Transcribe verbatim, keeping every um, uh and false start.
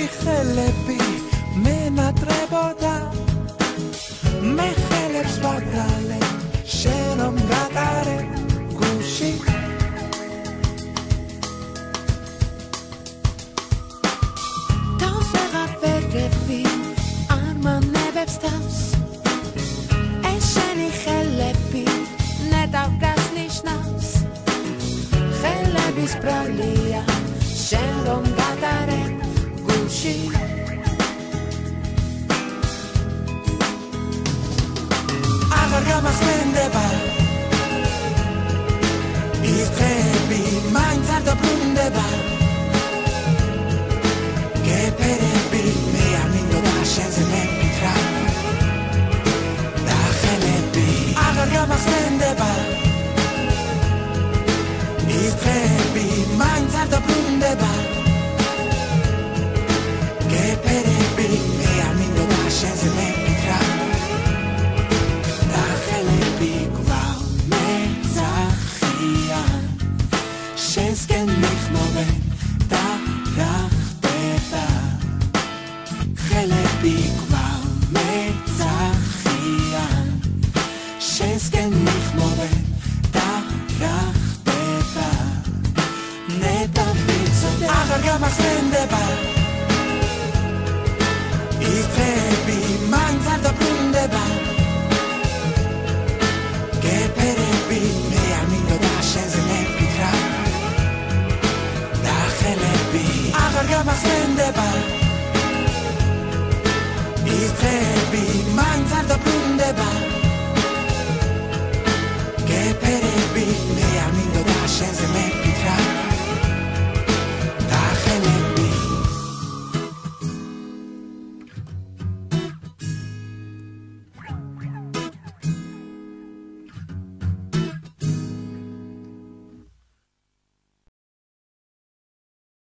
ხელები მენატრებოდა მე ხელებს ვაგრალე შენ რომ გატარე გულში თავს ვეღარ ვერგები არ მანებებს თავს ეს შენი ხელები ნეტავ გასნიშნავს ხელების ბრალია შენ რომ გატარე გულში აღარ გამახსენდება ის დღეები მაინც არ დაბრუნდება გეფერები მე არ მინდოდა შენზე მეკითხა და ხელები აღარ გამახსენდება ის დღეები მაინც არ დაბრუნდება გეფერები მე არ მინდოდა შენზე მეკითხა და ხელები კვლავ მეძახიან შენსკენ მიხმოვენ და რა ხდება ხელები კვლავ მეძახიან შენსკენ მიხმოვენ